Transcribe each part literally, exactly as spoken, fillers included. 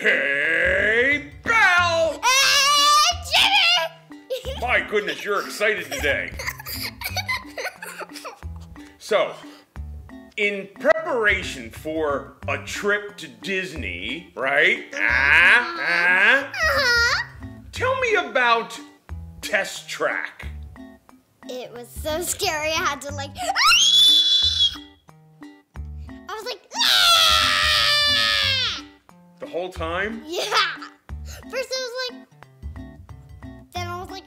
Hey, Belle! Hey, Jimmy! My goodness, you're excited today. So, in preparation for a trip to Disney, right? Ah, ah. Uh-huh. Tell me about Test Track. It was so scary, I had to like... I was like... The whole time? Yeah! First it was like... Then I was like...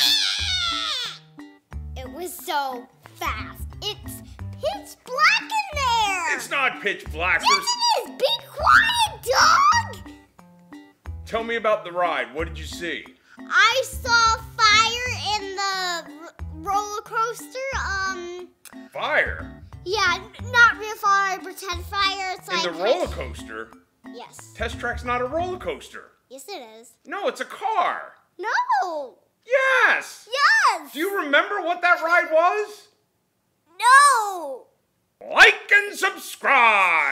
It was so fast. It's pitch black in there! It's not pitch black. Yes, There's- it is! Be quiet, dog! Tell me about the ride. What did you see? I saw fire in the r- roller coaster. Um, Fire? yeah, n- not real fire, pretend fire. It's like In the roller coaster? Yes, Test Track's not a roller coaster. yes, it is. No, it's a car. No. Yes! Yes. Do you remember what that ride was? No. Like and subscribe!